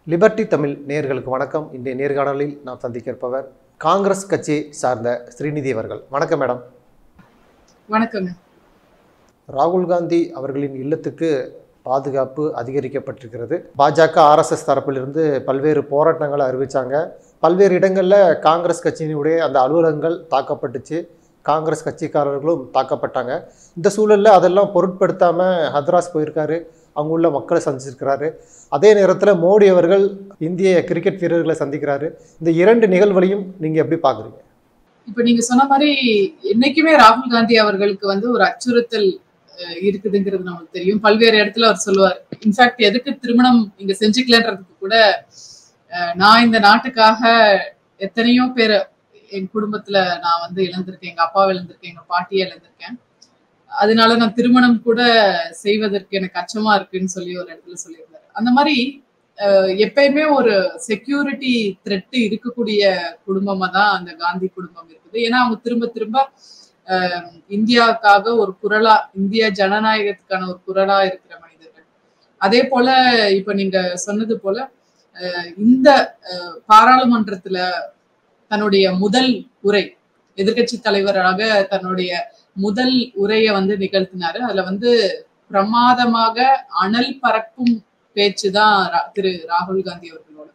Liberty Tamil நேயர்களுக்கு வணக்கம். இன்றைய நேர்காணலில் நாம் சந்திக்க இருப்பவர் காங்கிரஸ் கட்சியை சார்ந்த ஸ்ரீநிதி அவர்கள். வணக்கம் மேடம். வணக்கம். ராகுல் காந்தி அவர்களின் இல்லத்துக்கு பாதுகாப்பு அதிகரிக்கப்பட்டிருக்கிறது. பாஜக ஆர்எஸ்எஸ் தரப்பிலிருந்து பல்வேறு போராட்டங்களை அறிவித்தாங்க. பல்வேறு இடங்களில் காங்கிரஸ் கட்சியினுடைய அந்த அலுவலகங்கள் தாக்கப்பட்டுச்சு. காங்கிரஸ் கட்சிக்காரர்களும் தாக்கப்பட்டாங்க. இந்த சூழலில் அதெல்லாம் பொருட்படுத்தாமல் ஹத்ராஸ் போயிருக்காரு, அங்கே உள்ள மக்களை சந்திச்சிருக்கிறாரு. அதே நேரத்தில் மோடி அவர்கள் இந்திய கிரிக்கெட் வீரர்களை சந்திக்கிறாரு. இந்த இரண்டு நிகழ்வுகளையும் நீங்கள் எப்படி பார்க்குறீங்க? இப்போ நீங்கள் சொன்ன மாதிரி என்னைக்குமே ராகுல் காந்தி அவர்களுக்கு ஒரு அச்சுறுத்தல் இருக்குதுங்கிறது நமக்கு தெரியும். பல்வேறு இடத்துல அவர் சொல்லுவார். இன்ஃபேக்ட் எதுக்கு திருமணம் இங்க செஞ்சுக்கலன்றதுக்கு கூட நான் இந்த நாட்டுக்காக எத்தனையோ பேர் என் குடும்பத்துல நான் இழந்திருக்கேன், எங்க அப்பாவை இழந்திருக்கேன், எங்க பாட்டியை இழந்திருக்கேன், அதனால நான் திருமணம் கூட செய்வதற்கு எனக்கு அச்சமா இருக்குன்னு சொல்லி ஒரு இடத்துல சொல்லியிருந்தாரு. அந்த மாதிரி எப்பயுமே ஒரு செக்யூரிட்டி த்ரெட் இருக்கக்கூடிய குடும்பமா தான் அந்த காந்தி குடும்பம் இருக்குது. ஏன்னா அவங்க திரும்ப திரும்ப இந்தியாவுக்காக ஒரு குரலா, இந்திய ஜனநாயகத்துக்கான ஒரு குரலா இருக்கிற மனிதர்கள். அதே போல இப்ப நீங்க சொன்னது போல இந்த பாராளுமன்றத்துல தன்னுடைய முதல் உரை, எதிர்கட்சி தலைவராக தன்னுடைய முதல் உரையை நிகழ்த்தினாரு. அதுல பிரமாதமாக அனல் பறக்கும் பேச்சுதான் திரு ராகுல் காந்தி அவர்களோட.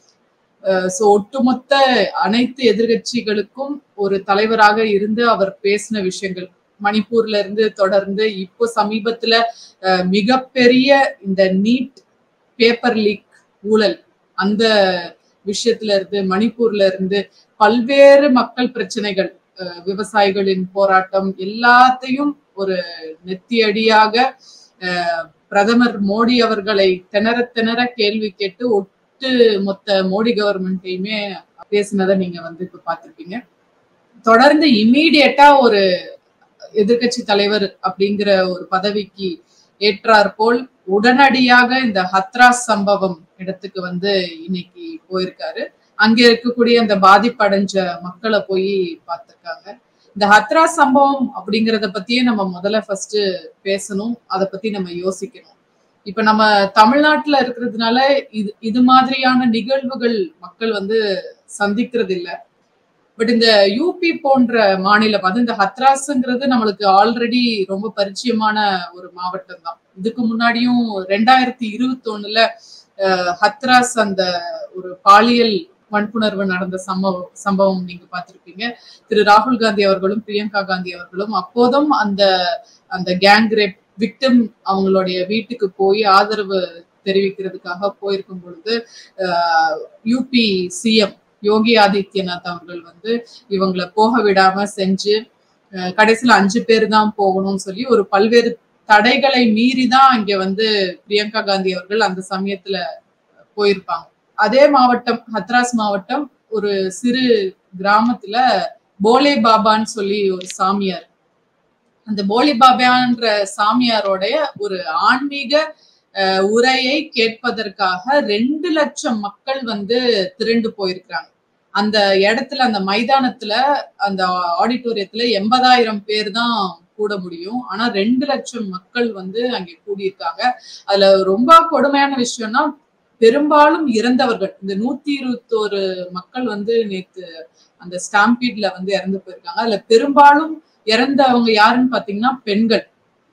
ஒட்டுமொத்த அனைத்து எதிர்கட்சிகளுக்கும் ஒரு தலைவராக இருந்து அவர் பேசின விஷயங்கள், மணிப்பூர்ல இருந்து தொடர்ந்து இப்போ சமீபத்துல மிகப்பெரிய இந்த நீட் பேப்பர் லீக் ஊழல், அந்த விஷயத்துல இருந்து, மணிப்பூர்ல இருந்து பல்வேறு மக்கள் பிரச்சனைகள், விவசாயிகளின் போராட்டம், எல்லாத்தையும் ஒரு நெத்தியடியாக பிரதமர் மோடி அவர்களை திணற திணற கேள்வி கேட்டு ஒட்டு மொத்த மோடி கவர்மெண்ட்டையுமே பேசினதை நீங்க இப்ப பார்த்திருப்பீங்க. தொடர்ந்து இம்மீடியட்டா ஒரு எதிர்கட்சி தலைவர் அப்படிங்கிற ஒரு பதவிக்கு ஏற்றார் போல் உடனடியாக இந்த ஹத்ராஸ் சம்பவம் இடத்துக்கு இன்னைக்கு போயிருக்காரு. அங்க இருக்கக்கூடிய அந்த பாதிப்படைஞ்ச மக்களை போய் பார்த்திருக்காங்க. இந்த ஹத்ராஸ் சம்பவம் அப்படிங்கிறத பத்தியே நம்ம முதல்ல ஃபர்ஸ்ட் பேசணும், அதை பத்தி நம்ம யோசிக்கணும். இப்ப நம்ம தமிழ்நாட்டுல இருக்கிறதுனால இது மாதிரியான நிகழ்வுகள் மக்கள் சந்திக்கிறது இல்லை. பட் இந்த யூபி போன்ற மாநிலம், இந்த ஹத்ராஸ்ங்கிறது நம்மளுக்கு ஆல்ரெடி ரொம்ப பரிச்சயமான ஒரு மாவட்டம் தான். இதுக்கு முன்னாடியும் 2021 ஹத்ராஸ் அந்த ஒரு பாலியல் வன்புணர்வு நடந்த சம்பவம் நீங்க பார்த்திருப்பீங்க. திரு ராகுல் காந்தி அவர்களும் பிரியங்கா காந்தி அவர்களும் அப்போதும் அந்த கேங் ரேப் விக்டிம் அவங்களுடைய வீட்டுக்கு போய் ஆதரவு தெரிவிக்கிறதுக்காக போயிருக்கும் பொழுது யூபி சிஎம் யோகி ஆதித்யநாத் அவர்கள் இவங்களை போக விடாம செஞ்சு கடைசியில 5 பேர் தான் போகணும்னு சொல்லி ஒரு பல்வேறு தடைகளை மீறிதான் இங்க பிரியங்கா காந்தி அவர்கள் அந்த சமயத்துல போயிருப்பாங்க. அதே மாவட்டம், ஹத்ராஸ் மாவட்டம், ஒரு சிறு கிராமத்துல போலே பாபான்னு சொல்லி ஒரு சாமியார், அந்த போலே பாபான்ற சாமியாரோடைய ஒரு ஆன்மீக உரையை கேட்பதற்காக 2 லட்சம் மக்கள் திரண்டு போயிருக்காங்க. அந்த இடத்துல, அந்த மைதானத்துல, அந்த ஆடிட்டோரியத்துல 80,000 பேர் தான் கூட முடியும். ஆனா 2 லட்சம் மக்கள் அங்கே கூடியிருக்காங்க. அதுல ரொம்ப கொடுமையான விஷயம்னா பெரும்பாலும் இறந்தவர்கள், இந்த 121 மக்கள் நேத்து அந்த ஸ்டாம்பீட்ல இறந்து போயிருக்காங்க. அதுல பெரும்பாலும் இறந்தவங்க யாருன்னு பாத்தீங்கன்னா பெண்கள்.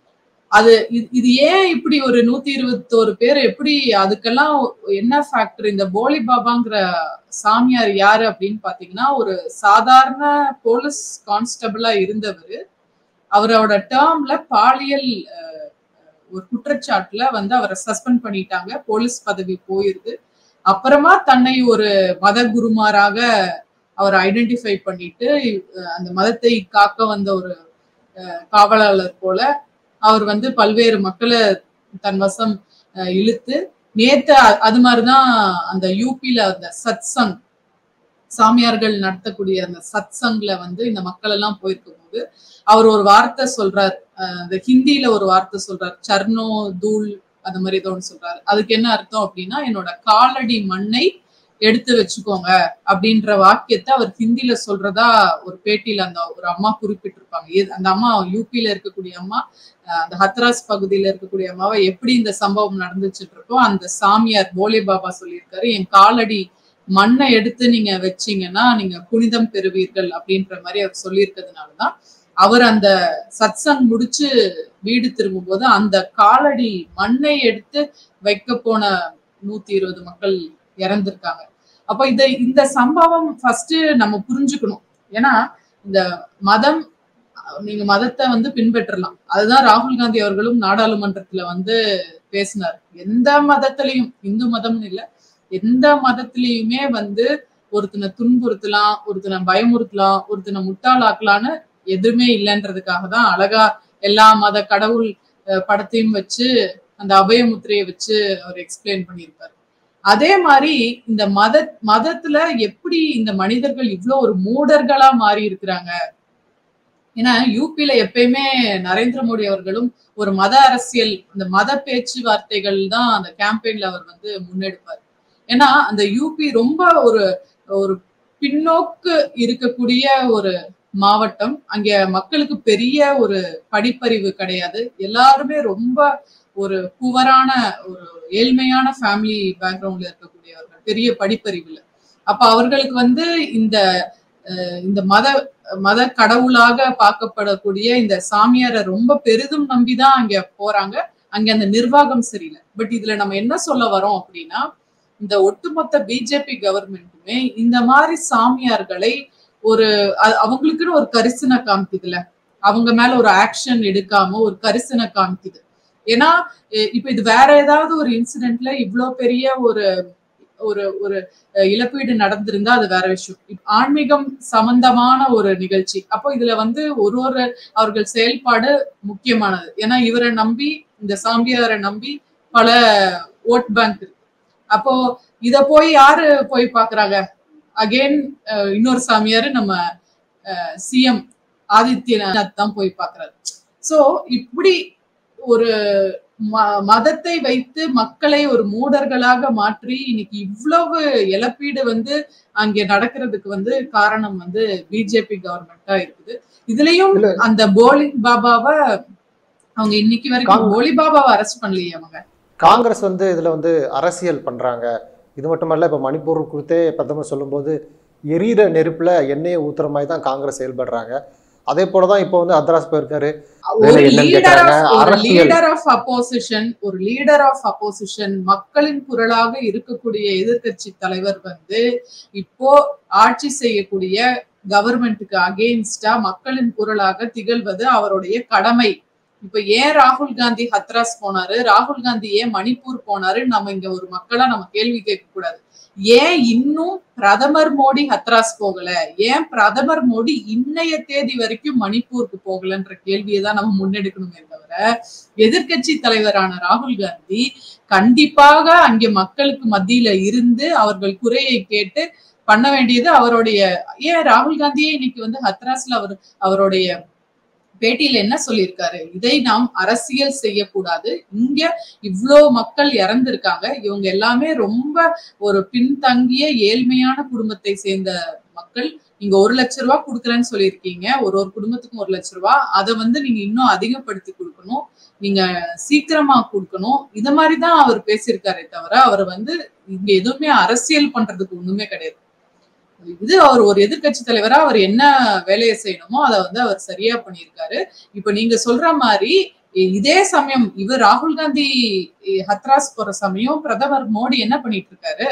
இது ஏன் இப்படி ஒரு 121 பேர், எப்படி, அதுக்கெல்லாம் என்ன ஃபேக்டர்? இந்த போலி பாபாங்கிற சாமியார் யாரு அப்படின்னு பாத்தீங்கன்னா ஒரு சாதாரண போலீஸ் கான்ஸ்டபிளா இருந்தவர். அவரோட டேர்ம்ல பாலியல் ஒரு குற்றச்சாட்டுல அவரை சஸ்பெண்ட் பண்ணிட்டாங்க. போலீஸ் பதவி போயிருது. அப்புறமா தன்னை ஒரு மத குருமாராக அவர் ஐடென்டிஃபை பண்ணிட்டு அந்த மதத்தை காக்க வந்த ஒரு காவலாளர் போல அவர் பல்வேறு மக்களை தன் வசம் இழுத்து, நேத்து அது மாதிரிதான் அந்த யூபில அந்த சத்சங், சாமியார்கள் நடத்தக்கூடிய அந்த சத்சங்ல இந்த மக்கள் எல்லாம் போயிருக்கும் போது அவர் ஒரு வார்த்தை சொல்றார், இந்த ஹிந்தியில ஒரு வார்த்தை சொல்றாரு, சர்ணோ தூள் அந்த மாதிரி ஏதோ ஒன்று சொல்றாரு. அதுக்கு என்ன அர்த்தம் அப்படின்னா, என்னோட காலடி மண்ணை எடுத்து வச்சுக்கோங்க அப்படின்ற வாக்கியத்தை அவர் ஹிந்தில சொல்றதா ஒரு பேட்டியில அந்த ஒரு அம்மா குறிப்பிட்டிருப்பாங்க. அந்த அம்மா யூபியில இருக்கக்கூடிய அம்மா, அந்த ஹத்ராஸ் பகுதியில இருக்கக்கூடிய அம்மாவை எப்படி இந்த சம்பவம் நடந்துச்சுன்றப்போ அந்த சாமியார் போலே பாபா சொல்லியிருக்காரு, என் காலடி மண்ணை எடுத்து நீங்க வச்சீங்கன்னா நீங்க புனிதம் பெறுவீர்கள் அப்படின்ற மாதிரி அவர் சொல்லியிருக்கிறதுனாலதான் அவர் அந்த சத்சங் முடிச்சு வீடு திரும்பும் போது அந்த காலடி மண்ணை எடுத்து வைக்க போன 120 மக்கள் இறந்திருக்காங்க. அப்ப இந்த சம்பவம் ஃபர்ஸ்ட் நம்ம புரிஞ்சுக்கணும். ஏன்னா இந்த மதம், நீங்க மதத்தை பின்பற்றலாம். அதுதான் ராகுல் காந்தி அவர்களும் நாடாளுமன்றத்துல பேசினார். எந்த மதத்திலையும், இந்து மதம்னு இல்ல, எந்த மதத்திலையுமே ஒருத்தனை துன்புறுத்தலாம், ஒருத்தனை பயமுறுத்தலாம், ஒருத்தனை முட்டாளாக்கலான்னு எதுவுமே இல்லைன்றதுக்காக தான் அழகா எல்லா மத கடவுள் படத்தையும் வச்சு அந்த அபயமுத்திரையை வச்சு அவர் எக்ஸ்பிளைன் பண்ணியிருப்பாரு. அதே மாதிரி இந்த மதத்துல எப்படி இந்த மனிதர்கள் இவ்வளவு ஒரு மூடர்களா மாறி இருக்கிறாங்க. ஏன்னா யூபியில எப்பயுமே நரேந்திர மோடி அவர்களும் ஒரு மத அரசியல், அந்த மத பேச்சுவார்த்தைகள் தான் அந்த கேம்பெயின்ல அவர் முன்னெடுப்பார். ஏன்னா அந்த யூபி ரொம்ப ஒரு பின்னோக்கு இருக்கக்கூடிய ஒரு மாவட்டம். அங்க மக்களுக்கு பெரிய ஒரு படிப்பறிவு கிடையாது. எல்லாருமே ரொம்ப ஒரு புவரான ஒரு ஏழ்மையான ஃபேமிலி பேக்ரவுண்ட்ல இருக்கக்கூடியவர்கள், பெரிய படிப்பறிவு இல்லை. அப்ப அவர்களுக்கு இந்த இந்த மத கடவுளாக பார்க்கப்படக்கூடிய இந்த சாமியாரை ரொம்ப பெரிதும் நம்பிதான் அங்க போறாங்க. அங்க அந்த நிர்வாகம் சரியில்லை. பட் இதுல நம்ம என்ன சொல்ல வரோம் அப்படின்னா, இந்த ஒட்டுமொத்த பிஜேபி கவர்மெண்ட்டுமே இந்த மாதிரி சாமியார்களை அவங்களுக்குன்னு ஒரு கரிசனை காமிக்குதுல, அவங்க மேல ஒரு ஆக்ஷன் எடுக்காம ஒரு கரிசனை காமிக்குது. ஏன்னா இப்ப இது வேற ஏதாவது ஒரு இன்சிடென்ட்ல இவ்வளவு பெரிய ஒரு ஒரு ஒரு இழப்பீடு நடந்திருந்தா அது வேற விஷயம். ஆன்மீகம் சம்பந்தமான ஒரு நிகழ்ச்சி. அப்போ இதுல ஒரு அவர்கள் செயல்பாடு முக்கியமானது. ஏன்னா இவரை நம்பி, இந்த சாமியாரை நம்பி பல ஓட் பேங்க் இருக்கு. அப்போ இத யாரு போய் பாக்குறாங்க? அகெயின் இன்னொரு சாமியாரு நம்ம சிஎம் ஆதித்யநாத் தான் போய் பாக்குறாரு. சோ இப்படி ஒரு மதத்தை வைத்து மக்களை ஒரு மூடர்களாக மாற்றி இன்னைக்கு இவ்வளவு இழப்பீடு அங்க நடக்கிறதுக்கு காரணம் பிஜேபி கவர்மெண்டா இருக்குது. இதுலயும் அந்த போலி பாபாவை அவங்க இன்னைக்கு வரைக்கும் போலி பாபாவை அரெஸ்ட் பண்ணலையே. அவங்க காங்கிரஸ் இதுல அரசியல் பண்றாங்க. இது மட்டுமல்ல, இப்ப மணிப்பூர் குறித்தே பிரதமர் சொல்லும்போது எரியிற நெருப்புல எண்ணெயை ஊத்துற மாதிரி தான் காங்கிரஸ் செயல்படுறாங்க. அதே போலதான் இப்போ ஹத்ராஸ் போயிருக்காரு. ஒரு லீடர் ஆஃப் அப்போசிஷன் மக்களின் குரலாக இருக்கக்கூடிய எதிர்கட்சி தலைவர் இப்போ ஆட்சி செய்யக்கூடிய கவர்மெண்ட்டுக்கு அகெயின்ஸ்டா மக்களின் குரலாக திகழ்வது அவருடைய கடமை. இப்ப ஏன் ராகுல் காந்தி ஹத்ராஸ் போனாரு, ராகுல் காந்தி ஏன் மணிப்பூர் போனாரு, நம்ம இங்க ஒரு மக்களா நம்ம கேள்வி கேட்க கூடாது. ஏன் இன்னும் பிரதமர் மோடி ஹத்ராஸ் போகல, ஏன் பிரதமர் மோடி இன்னைய தேதி வரைக்கும் மணிப்பூருக்கு போகலன்ற கேள்வியை தான் நம்ம முன்னெடுக்கணுமே தவிர, எதிர்கட்சி தலைவரான ராகுல் காந்தி கண்டிப்பாக அங்கே மக்களுக்கு மத்தியில இருந்து அவர்கள் குறையை கேட்டு பண்ண வேண்டியது அவருடைய. ஏன் ராகுல் காந்தியே இன்னைக்கு ஹத்ராஸ்ல அவருடைய பேட்டியில என்ன சொல்லியிருக்காரு, இதை நாம் அரசியல் செய்யக்கூடாது, இங்க இவ்வளோ மக்கள் இறந்திருக்காங்க, இவங்க எல்லாமே ரொம்ப ஒரு பின்தங்கிய ஏழ்மையான குடும்பத்தை சேர்ந்த மக்கள், நீங்க 1 லட்சம் ரூபாய் கொடுக்குறேன்னு சொல்லியிருக்கீங்க, ஒரு குடும்பத்துக்கும் 1 லட்சம் ரூபாய், அதை நீங்க இன்னும் அதிகப்படுத்தி கொடுக்கணும், நீங்க சீக்கிரமா கொடுக்கணும். இந்த மாதிரிதான் அவர் பேசியிருக்காரே தவிர அவர் இங்க எதுவுமே அரசியல் பண்றதுக்கு ஒண்ணுமே கிடையாது. இது அவர் ஒரு எதிர்கட்சி தலைவரா அவர் என்ன வேலையை செய்யணுமோ அதை அவர் சரியா பண்ணியிருக்காரு. இப்ப நீங்க சொல்ற மாதிரி இதே சமயம் இவர் ராகுல் காந்தி ஹத்ராஸ் போற சமயம் பிரதமர் மோடி என்ன பண்ணிட்டு இருக்காரு,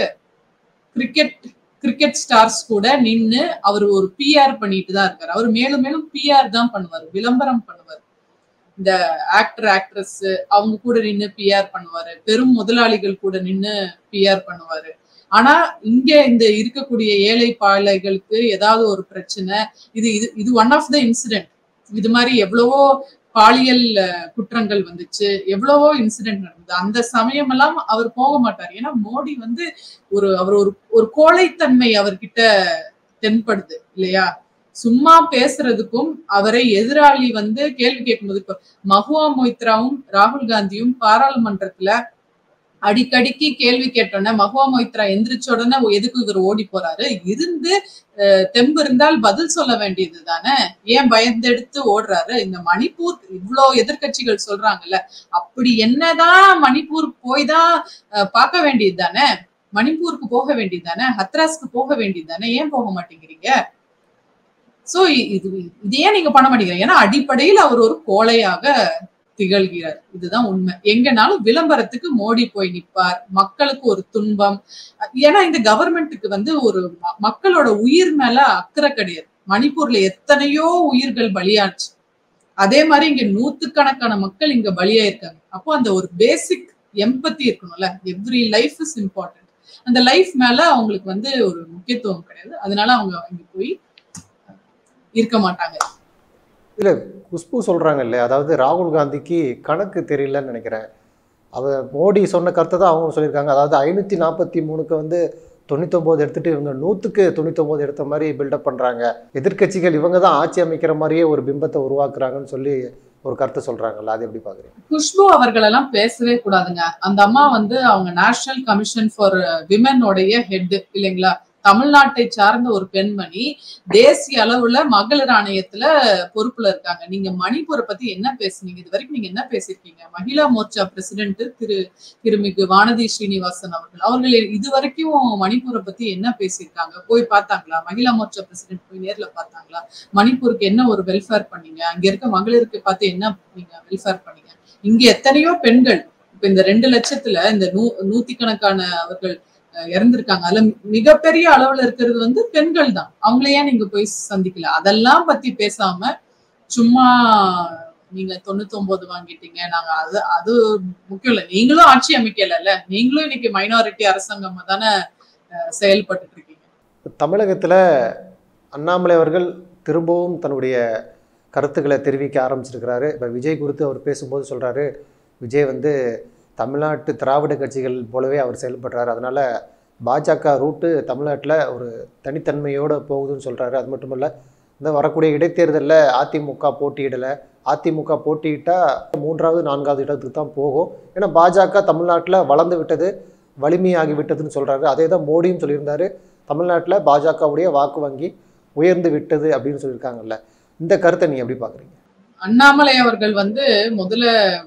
கிரிக்கெட் ஸ்டார்ஸ் கூட நின்னு அவர் ஒரு பிஆர் பண்ணிட்டு தான் இருக்காரு. அவர் மேலும் மேலும் பிஆர் தான் பண்ணுவாரு, விளம்பரம் பண்ணுவாரு. இந்த ஆக்ட்ரஸ் அவங்க கூட நின்னு பிஆர் பண்ணுவாரு, பெரும் முதலாளிகள் கூட நின்னு பிஆர் பண்ணுவாரு. ஆனா இங்க இந்த இருக்கக்கூடிய ஏழை பாழைகளுக்கு ஏதாவது ஒரு பிரச்சனை, இது ஒன் ஆஃப் த இன்சிடென்ட். இது மாதிரி எவ்வளவோ பாலியல் குற்றங்கள் எவ்வளவோ இன்சிடென்ட் நடந்தது. அந்த சமயம் எல்லாம் அவர் போக மாட்டார். ஏன்னா மோடி அவர் ஒரு கோழைத்தன்மை அவர்கிட்ட தென்படுது இல்லையா. சும்மா பேசுறதுக்கும் அவரை எதிராளி கேள்வி கேட்கும்போது, இப்ப மஹுவா மொய்த்ராவும் ராகுல் காந்தியும் பாராளுமன்றத்துல அடிக்கடிக்கு கேள்வி கேட்டோன்னே மஹுவா மொய்த்ரா எந்திரிச்ச உடனே எதுக்கு இவர் ஓடி போறாரு? இருந்து தெம்பு இருந்தால் பதில் சொல்ல வேண்டியது தானே, ஏன் பயந்தெடுத்து ஓடுறாரு? இந்த மணிப்பூர் இவ்வளோ எதிர்கட்சிகள் சொல்றாங்கல்ல, அப்படி என்னதான் மணிப்பூர் போய் தான் பார்க்க வேண்டியது தானே, மணிப்பூருக்கு போக வேண்டியது தானே, ஹத்ராஸ்க்கு போக வேண்டியது தானே, ஏன் போக மாட்டேங்கிறீங்க? சோ இதையே நீங்க பண்ண மாட்டேங்கிறீங்க. ஏன்னா அடிப்படையில் அவர் ஒரு கோழையாக திகழ்கிறார். இதுதான் உண்மை. எங்கனாலும் விளம்பரத்துக்கு மோடி போய் நிற்பார், மக்களுக்கு ஒரு துன்பம். ஏன்னா இந்த கவர்மெண்ட்டுக்கு வந்து ஒரு மக்களோட உயிர் மேல அக்கறை கிடையாது. மணிப்பூர்ல எத்தனையோ உயிர்கள் பலியாச்சு, அதே மாதிரி இங்க நூத்துக்கணக்கான மக்கள் இங்க பலியாயிருக்காங்க. அப்போ அந்த ஒரு பேசிக் எம்பத்தி இருக்கணும்ல, எவ்ரி லைஃப் இஸ் இம்பார்ட்டன்ட். அந்த லைஃப் மேல அவங்களுக்கு வந்து ஒரு முக்கியத்துவம் கிடையாது. அதனால அவங்க இங்க போய் இருக்க மாட்டாங்க. இல்ல குஷ்பு சொல்றாங்க இல்லையா, அதாவது ராகுல் காந்திக்கு கணக்கு தெரியலன்னு நினைக்கிறேன். மோடி சொன்ன கருத்தை தான் அவங்க சொல்லியிருக்காங்க. அதாவது 543க்கு வந்து 99 எடுத்துட்டு இவங்க 100க்கு 99 எடுத்த மாதிரி பில்டப் பண்றாங்க. எதிர்கட்சிகள் இவங்க தான் ஆட்சி அமைக்கிற மாதிரியே ஒரு பிம்பத்தை உருவாக்குறாங்கன்னு சொல்லி ஒரு கருத்தை சொல்றாங்கல்ல, அது எப்படி பாக்குறீங்க? குஷ்பு அவர்கள் எல்லாம் பேசவே கூடாதுங்க. அந்த அம்மா வந்து அவங்க நேஷனல் கமிஷன் ஃபார் விமனோடைய ஹெட் இல்லைங்களா, தமிழ்நாட்டை சார்ந்த ஒரு பெண்மணி, தேசிய அளவுல மகளிர் ஆணையத்துல பொறுப்புல இருக்காங்க. நீங்க மணிப்பூரை பத்தி என்ன பேசுனீங்க? இது வரைக்கும் நீங்க என்ன பேசிருக்கீங்க? மகிழா மோர்ச்சா பிரசிடென்ட் திருமிகு வானதி ஸ்ரீனிவாசன் அவர்கள் இது வரைக்கும் மணிப்பூரை பத்தி என்ன பேசியிருக்காங்க? போய் பார்த்தாங்களா? மகிழா மோர்ச்சா பிரசிடென்ட் போய் நேர்ல பார்த்தாங்களா? மணிப்பூருக்கு என்ன ஒரு வெல்ஃபேர் பண்ணீங்க? அங்க இருக்க மகளிருக்கு பார்த்து என்ன நீங்க வெல்ஃபேர் பண்ணீங்க? இங்க எத்தனையோ பெண்கள் இப்ப இந்த 2 லட்சத்துல இந்த நூத்திக்கணக்கான அவர்கள் இறந்திருக்காங்க. அதுல மிகப்பெரிய அளவுல இருக்கிறது வந்து பெண்கள் தான். அவங்களையே நீங்க போய் சந்திக்கல. அதெல்லாம் பத்தி பேசாம சும்மா நீங்க 99 வாங்கிட்டீங்க, நாங்க அது முக்கியம் இல்ல, நீங்களும் ஆட்சி அமைக்கல, நீங்களும் இன்னைக்கு மைனாரிட்டி அரசாங்கமா தானே செயல்பட்டு இருக்கீங்க. தமிழகத்துல அண்ணாமலை அவர்கள் திரும்பவும் தன்னுடைய கருத்துக்களை தெரிவிக்க ஆரம்பிச்சிருக்கிறாரு. இப்போ விஜய் குறித்து அவர் பேசும்போது சொல்றாரு, விஜய் வந்து தமிழ்நாட்டு திராவிட கட்சிகள் போலவே அவர் செயல்படுறாரு, அதனால பாஜக ரூட்டு தமிழ்நாட்டில் ஒரு தனித்தன்மையோடு போகுதுன்னு சொல்றாரு. அது மட்டும் இல்லை, இந்த வரக்கூடிய இடைத்தேர்தலில் அதிமுக போட்டியிடலை, அதிமுக போட்டியிட்டால் 3வது 4வது இடத்துக்கு தான் போகும். ஏன்னா பாஜக தமிழ்நாட்டில் வளர்ந்து விட்டது, வலிமையாகி விட்டதுன்னு சொல்றாரு. அதே தான் மோடியும் சொல்லியிருந்தாரு, தமிழ்நாட்டில் பாஜகவுடைய வாக்கு வங்கி உயர்ந்து விட்டது அப்படின்னு சொல்லியிருக்காங்கல்ல. இந்த கருத்தை நீ எப்படி பாக்குறீங்க? அண்ணாமலை அவர்கள் வந்து முதல்ல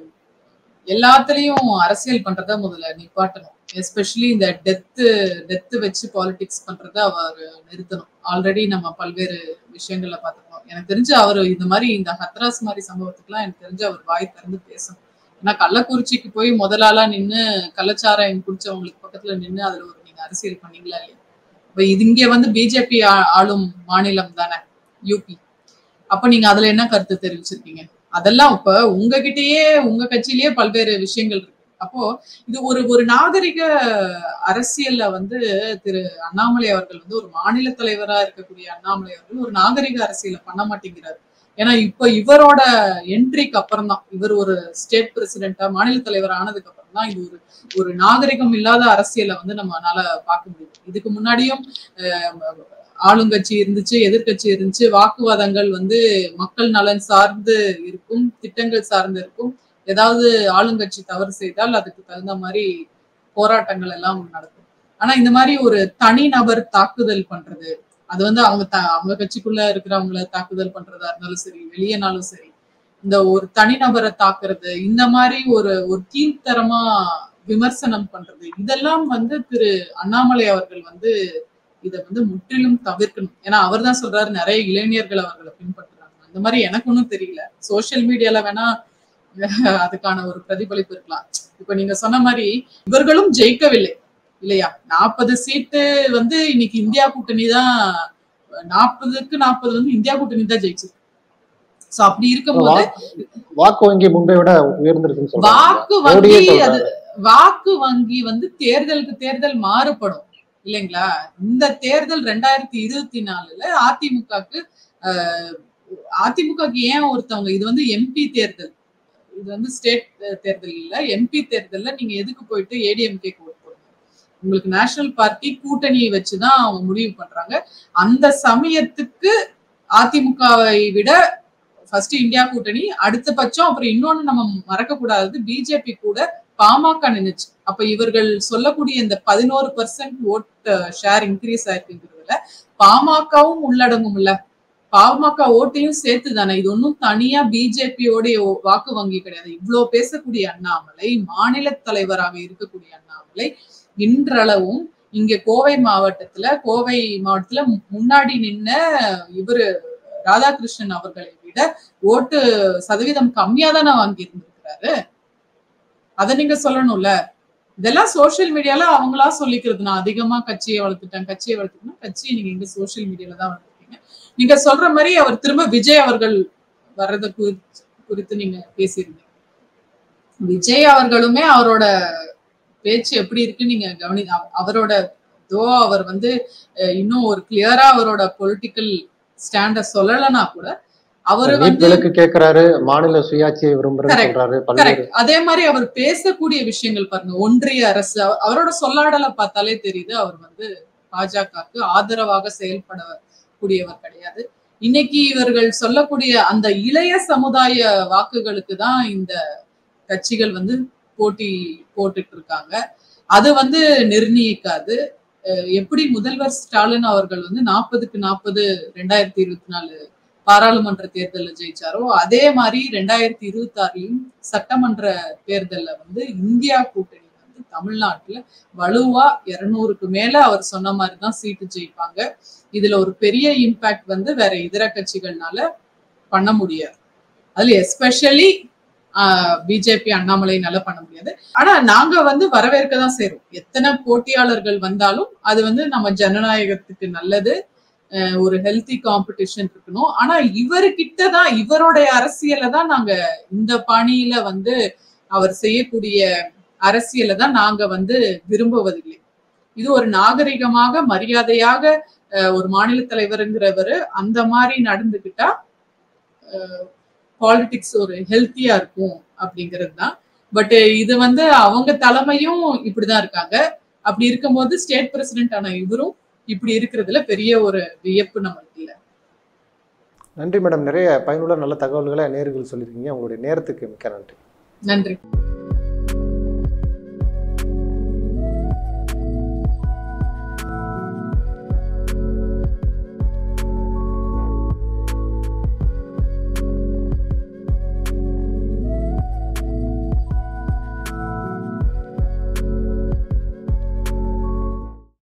எல்லாத்துலயும் அரசியல் பண்றத முதல்ல நிப்பாட்டணும். எஸ்பெஷலி இந்த டெத்து வச்சு பாலிடிக்ஸ் பண்றத அவர் நிறுத்தணும். ஆல்ரெடி நம்ம பல்வேறு விஷயங்கள்ல பார்த்துக்கணும். எனக்கு தெரிஞ்சு அவர் இந்த மாதிரி இந்த ஹத்ராஸ் மாதிரி சம்பவத்துக்குலாம் எனக்கு தெரிஞ்சு அவர் வாய் திறந்து பேசணும். ஏன்னா கள்ளக்குறிச்சிக்கு போய் முதலாளா நின்று கள்ளச்சாராயம் குடிச்சவங்களுக்கு பக்கத்துல நின்று அதுல ஒரு நீங்க அரசியல் பண்ணீங்களா இல்லையா? இப்ப இது இங்க வந்து பிஜேபி ஆளும் மாநிலம் தானே யூபி. அப்ப நீங்க அதுல என்ன கருத்து தெரிவிச்சிருக்கீங்க? அதெல்லாம் இப்ப உங்ககிட்டயே உங்க கட்சியிலேயே பல்வேறு விஷயங்கள் இருக்கு. அப்போ இது ஒரு நாகரிக அரசியல்ல வந்து திரு அண்ணாமலை அவர்கள் வந்து ஒரு மாநில தலைவரா இருக்கக்கூடிய அண்ணாமலை அவர்கள் ஒரு நாகரிக அரசியலை பண்ண மாட்டேங்கிறாரு. ஏன்னா இப்ப இவரோட என்ட்ரிக்கு அப்புறம் தான், இவர் ஒரு ஸ்டேட் பிரசிடென்டா மாநில தலைவர் ஆனதுக்கு அப்புறம் தான் இது ஒரு நாகரிகம் இல்லாத அரசியலை வந்து நம்மளால பார்க்க முடியும். இதுக்கு முன்னாடியும் ஆளுங்கட்சி இருந்துச்சு, எதிர்கட்சி இருந்துச்சு, வாக்குவாதங்கள் வந்து மக்கள் நலன் சார்ந்து இருக்கும், திட்டங்கள் சார்ந்து இருக்கும். ஏதாவது ஆளுங்கட்சி தவறு செய்தால் அதுக்கு தகுந்த மாதிரி போராட்டங்கள் எல்லாம் நடக்கும். ஆனா இந்த மாதிரி ஒரு தனி நபர் தாக்குதல் பண்றது, அது வந்து அவங்க கட்சிக்குள்ள இருக்கிறவங்களை தாக்குதல் பண்றதா இருந்தாலும் சரி, வெளியேனாலும் சரி, இந்த ஒரு தனிநபரை தாக்குறது, இந்த மாதிரி ஒரு கீழ்த்தரமா விமர்சனம் பண்றது, இதெல்லாம் வந்து திரு அண்ணாமலை அவர்கள் வந்து இதை வந்து முற்றிலும் தவிர்க்கணும். ஏன்னா அவர் தான் சொல்றாரு நிறைய இளைஞர்கள் அவர்களை பின்பற்றுறாங்க. அந்த மாதிரி எனக்கு ஒன்றும் தெரியல. சோசியல் மீடியால வேணா அதுக்கான ஒரு பிரதிபலிப்பு இருக்கலாம். இப்ப நீங்க சொன்ன மாதிரி இவர்களும் ஜெயிக்கவில்லை இல்லையா? 40 சீட்டு வந்து இன்னைக்கு இந்தியா கூட்டணி தான், 40க்கு 40 வந்து இந்தியா கூட்டணி தான் ஜெயிச்சிருக்கு. சோ அப்படி இருக்கும்போது வாக்கு வங்கி முன்பை விட உயர்ந்திருக்கு. வாக்கு வங்கி வந்து தேர்தலுக்கு தேர்தல் மாறுபடும் இல்லைங்களா? இந்த தேர்தல் 2024ல அதிமுகக்கு ஏன் ஒருத்தவங்க, இது வந்து எம்பி தேர்தல், இது வந்து ஸ்டேட் தேர்தல் இல்ல, எம்பி தேர்தல்ல நீங்க எதுக்கு போயிட்டு ஏடிஎம்கே ஓட்டு போடுங்க? உங்களுக்கு நேஷனல் பார்ட்டி கூட்டணியை வச்சுதான் அவங்க முடிவு பண்றாங்க. அந்த சமயத்துக்கு அதிமுகவை விட ஃபர்ஸ்ட் இந்தியா கூட்டணி, அடுத்த பட்சம் அப்புறம் இன்னொன்னு நம்ம மறக்க கூடாது, பிஜேபி கூட பாமக நின்னுச்சு. அப்ப இவர்கள் சொல்லக்கூடிய இந்த 11% ஓட் ஷேர் இன்க்ரீஸ் ஆயிருக்குங்கிறதுல பாமகவும் உள்ளடங்கும் இல்ல. பாமக ஓட்டையும் சேர்த்து தானே. இது ஒன்றும் தனியா பிஜேபியோடைய வாக்கு வங்கி கிடையாது. இவ்வளவு பேசக்கூடிய அண்ணாமலை, மாநில தலைவராக இருக்கக்கூடிய அண்ணாமலை இன்றளவும் இங்க கோவை மாவட்டத்துல முன்னாடி நின்ன இவரு ராதாகிருஷ்ணன் அவர்களை விட ஓட்டு சதவீதம் கம்மியா தானே வாங்கி இருந்திருக்கிறாரு. அதை நீங்க சொல்லணும்ல. இதெல்லாம் சோசியல் மீடியால அவங்களா சொல்லிக்கிறது. நான் அதிகமா கட்சியை வளர்த்துட்டேன். கட்சியை நீங்க இங்க சோசியல் மீடியால தான் வளர்த்துட்டீங்க. நீங்க சொல்ற மாதிரி அவர் திரும்ப விஜய் அவர்கள் வர்றத குறித்து நீங்க பேசியிருந்தீங்க. விஜய் அவர்களுமே அவரோட பேச்சு எப்படி இருக்கு நீங்க அவரோட அவர் இன்னும் ஒரு கிளியரா அவரோட பொலிட்டிக்கல் ஸ்டாண்ட சொல்லலன்னா கூட அவரு கேக்குறாரு, மாநில சுயாட்சியை விரும்புறாரு. அதே மாதிரி அவர் பேசக்கூடிய விஷயங்கள் பாருங்க. ஒன்றிய அரசு அவரோட சொல்லாடலை பார்த்தாலே தெரியுது அவர் பாஜகவுக்கு ஆதரவாக செயல்படக்கூடியவர் கிடையாது. இன்னைக்கு இவர்கள் சொல்லக்கூடிய அந்த இளைய சமுதாய வாக்குகளுக்கு தான் இந்த கட்சிகள் போட்டி போட்டுட்டு இருக்காங்க. அது நிர்ணயிக்காது. எப்படி முதல்வர் ஸ்டாலின் அவர்கள் 40க்கு 40 2024 பாராளுமன்ற தேர்தல்ல ஜெயிச்சாரோ அதே மாதிரி 2026 சட்டமன்ற தேர்தல்ல இந்தியா கூட்டணி தமிழ்நாட்டுல வலுவா 200க்கு மேல அவர் சொன்ன மாதிரிதான் சீட்டு ஜெயிப்பாங்க. இதுல ஒரு பெரிய இம்பாக்ட் வேற இதர கட்சிகள்னால பண்ண முடியாது. அதுல எஸ்பெஷலி பிஜேபி அண்ணாமலைனால பண்ண முடியாது. ஆனா நாங்க வரவேற்கதான் செய்றோம். எத்தனை போட்டியாளர்கள் வந்தாலும் அது நம்ம ஜனநாயகத்துக்கு நல்லது. ஒரு ஹெல்தி காம்படிஷன் இருக்கணும். ஆனா இவருகிட்டதான் இவருடைய அரசியலை தான் நாங்க இந்த பாணியில அவர் செய்யக்கூடிய அரசியலை தான் நாங்க விரும்புவதில்லை. இது ஒரு நாகரிகமாக மரியாதையாக ஒரு மாநில தலைவருங்கிறவரு அந்த மாதிரி நடந்துகிட்டா பாலிடிக்ஸ் ஒரு ஹெல்த்தியா இருக்கும் அப்படிங்கிறது தான். பட் இது அவங்க தலைமையும் இப்படிதான் இருக்காங்க. அப்படி இருக்கும்போது ஸ்டேட் பிரசிடென்ட் ஆன இவரும் இப்படி இருக்கிறதுல பெரிய ஒரு வியப்பு நமக்கு இல்லை. நன்றி மேடம். நிறைய பயனுள்ள நல்ல தகவல்களை நேயர்கள் சொல்லியிருக்கீங்க. உங்களுடைய நேரத்துக்கு மிக்க நன்றி. நன்றி.